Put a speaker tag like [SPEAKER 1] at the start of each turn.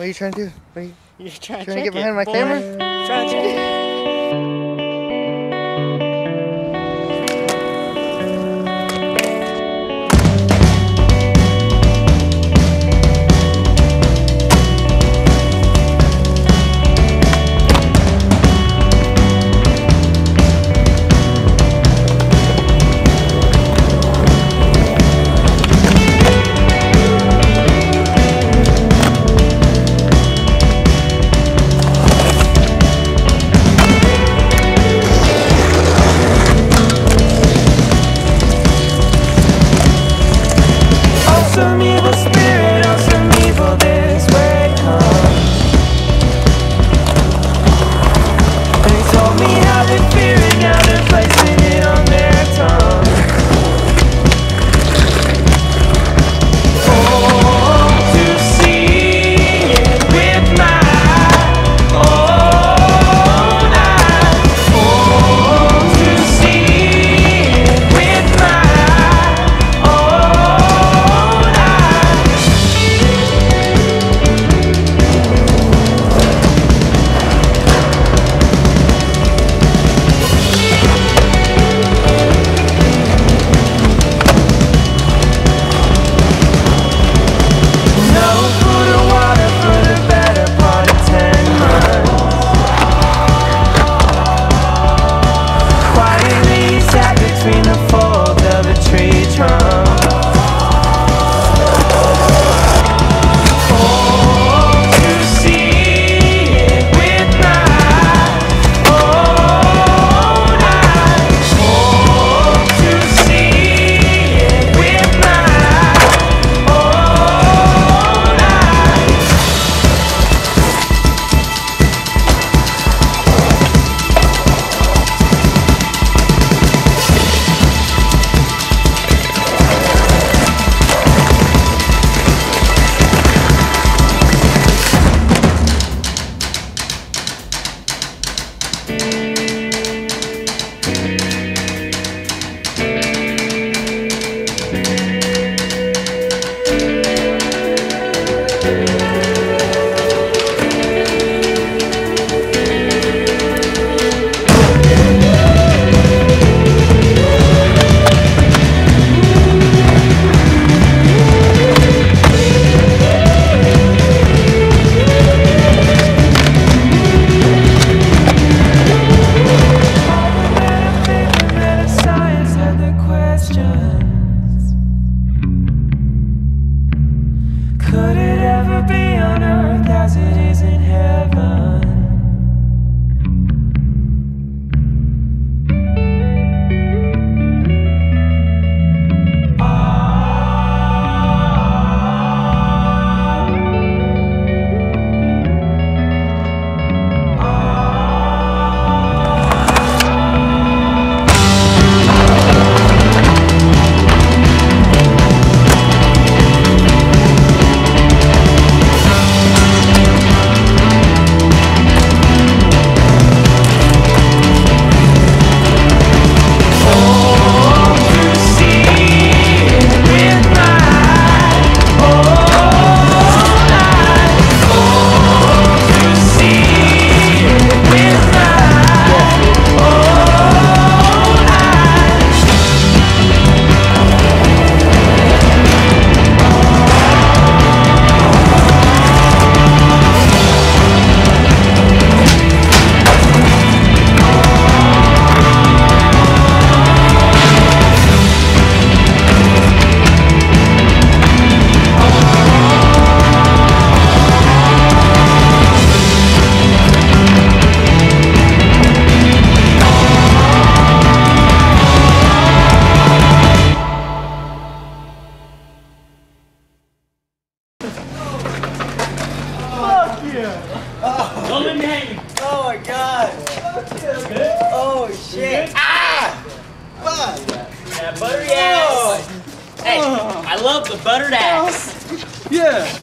[SPEAKER 1] are you trying to do? What are you
[SPEAKER 2] You're trying
[SPEAKER 1] to get behind my camera?
[SPEAKER 2] Trying to check it.
[SPEAKER 3] Some evil spirit or some evil this way comes. They told me how they fear it, now they're placing it on their tongue. Oh, to see it with my own eyes. Oh, to see it with my own eyes. No food or water for the better part of 10 months. Quietly sat between the folds of a tree trunk. Oh, to see it with my own eyes. Oh, to see it with my own eyes. Science had the questions. Could it ever be on earth as it is in heaven?
[SPEAKER 2] Don't let me hang.
[SPEAKER 1] Oh my god!
[SPEAKER 2] Good?
[SPEAKER 1] Oh shit! Ah! Fuck!
[SPEAKER 2] Yeah, buttery ass. Hey, I love the buttered ass.
[SPEAKER 1] Yeah!